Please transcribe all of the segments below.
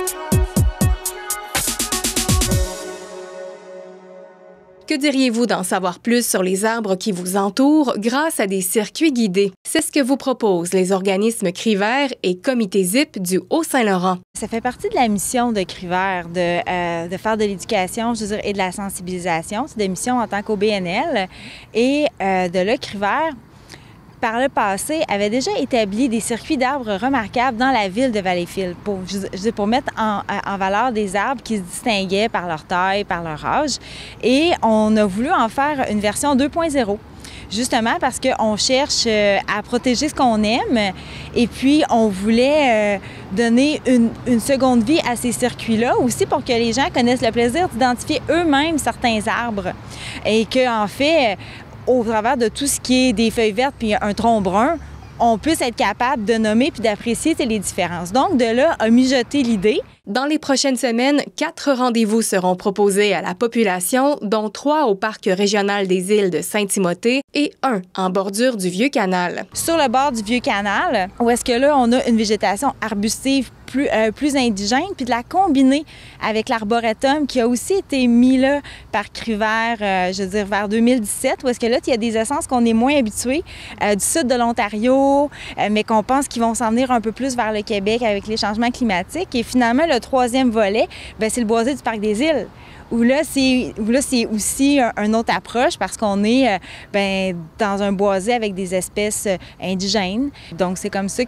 Que diriez-vous d'en savoir plus sur les arbres qui vous entourent grâce à des circuits guidés? C'est ce que vous proposent les organismes Cri-Vert et Comité ZIP du Haut-Saint-Laurent. Ça fait partie de la mission de Cri-Vert de faire de l'éducation, je veux dire, et de la sensibilisation. C'est des missions en tant qu'OBNL. Et de là, Cri-Vert, par le passé, avait déjà établi des circuits d'arbres remarquables dans la ville de Valleyfield pour mettre en valeur des arbres qui se distinguaient par leur taille, par leur âge. Et on a voulu en faire une version 2.0. Justement parce qu'on cherche à protéger ce qu'on aime et puis on voulait donner une seconde vie à ces circuits-là aussi pour que les gens connaissent le plaisir d'identifier eux-mêmes certains arbres et qu'en fait, au travers de tout ce qui est des feuilles vertes puis un tronc brun, on puisse être capable de nommer puis d'apprécier les différences. Donc, de là a mijoté l'idée. Dans les prochaines semaines, 4 rendez-vous seront proposés à la population, dont 3 au Parc régional des îles de Saint-Timothée et 1 en bordure du Vieux-Canal. Sur le bord du Vieux-Canal, où est-ce que là, on a une végétation arbustive plus indigène, puis de la combiner avec l'arboretum qui a aussi été mis là par Cri-Vert, je veux dire, vers 2017, où est-ce que là, il y a des essences qu'on est moins habitués du sud de l'Ontario, mais qu'on pense qu'ils vont s'en venir un peu plus vers le Québec avec les changements climatiques. Et finalement, le troisième volet, c'est le boisé du Parc des Îles, où là, c'est aussi une autre approche parce qu'on est dans un boisé avec des espèces indigènes. Donc, c'est comme ça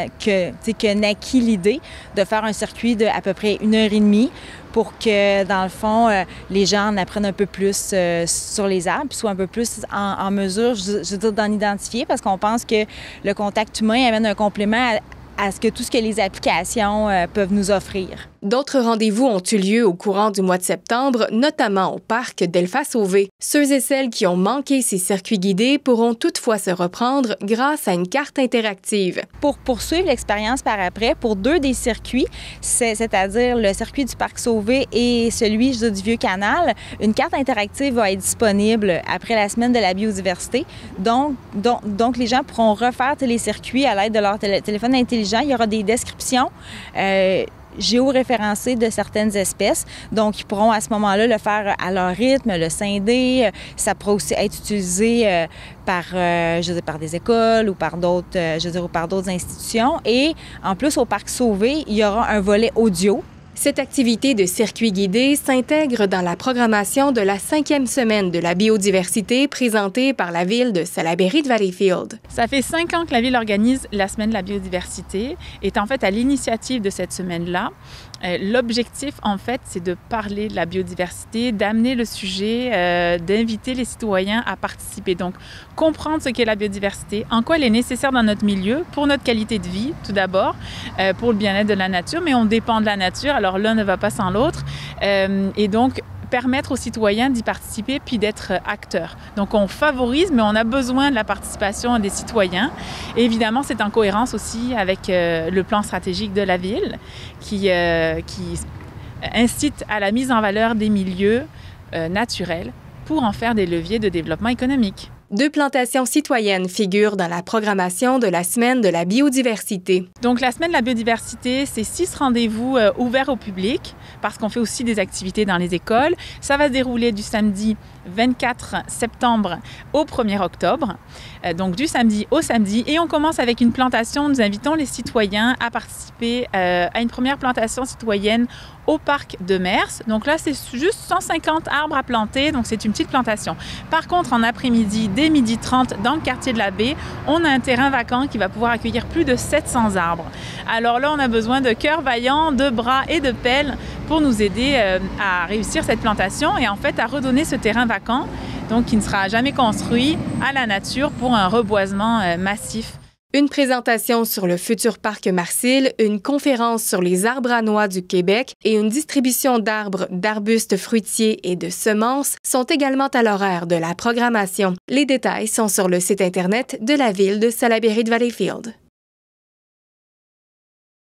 que naquit l'idée de faire un circuit de à peu près 1h30 pour que, dans le fond, les gens en apprennent un peu plus sur les arbres, puis soient un peu plus en mesure, je veux dire, d'en identifier parce qu'on pense que le contact humain amène un complément à tout ce que les applications peuvent nous offrir. D'autres rendez-vous ont eu lieu au courant du mois de septembre, notamment au parc d'Elfa-Sauvé. Ceux et celles qui ont manqué ces circuits guidés pourront toutefois se reprendre grâce à une carte interactive. Pour poursuivre l'expérience par après, pour 2 des circuits, c'est-à-dire le circuit du Parc Sauvé et celui du Vieux-Canal, une carte interactive va être disponible après la semaine de la biodiversité. Donc les gens pourront refaire les circuits à l'aide de leur téléphone intelligent. Il y aura des descriptions géoréférencées de certaines espèces. Donc, ils pourront à ce moment-là le faire à leur rythme, le scinder. Ça pourra aussi être utilisé par des écoles ou par d'autres institutions. Et en plus, au Parc Sauvé, il y aura un volet audio. Cette activité de circuit guidé s'intègre dans la programmation de la 5e semaine de la biodiversité présentée par la ville de Salaberry de Valleyfield. Ça fait 5 ans que la ville organise la semaine de la biodiversité, est en fait à l'initiative de cette semaine-là. L'objectif, en fait, c'est de parler de la biodiversité, d'amener le sujet, d'inviter les citoyens à participer. Donc, comprendre ce qu'est la biodiversité, en quoi elle est nécessaire dans notre milieu, pour notre qualité de vie, tout d'abord, pour le bien-être de la nature, mais on dépend de la nature, alors l'un ne va pas sans l'autre. Et donc, permettre aux citoyens d'y participer puis d'être acteurs. Donc, on favorise, mais on a besoin de la participation des citoyens. Et évidemment, c'est en cohérence aussi avec le plan stratégique de la ville qui incite à la mise en valeur des milieux naturels pour en faire des leviers de développement économique. 2 plantations citoyennes figurent dans la programmation de la Semaine de la biodiversité. Donc, la Semaine de la biodiversité, c'est 6 rendez-vous ouverts au public parce qu'on fait aussi des activités dans les écoles. Ça va se dérouler du samedi 24 septembre au 1er octobre, donc du samedi au samedi. Et on commence avec une plantation. Nous invitons les citoyens à participer à une première plantation citoyenne au parc de Mers. Donc là, c'est juste 150 arbres à planter, donc c'est une petite plantation. Par contre, en après-midi, dès 12h30, dans le quartier de la Baie, on a un terrain vacant qui va pouvoir accueillir plus de 700 arbres. Alors là, on a besoin de cœurs vaillants, de bras et de pelles pour nous aider à réussir cette plantation et en fait à redonner ce terrain vacant, donc qui ne sera jamais construit, à la nature pour un reboisement massif. Une présentation sur le futur parc Marcil, une conférence sur les arbres à noix du Québec et une distribution d'arbres, d'arbustes fruitiers et de semences sont également à l'horaire de la programmation. Les détails sont sur le site Internet de la ville de Salaberry de Valleyfield.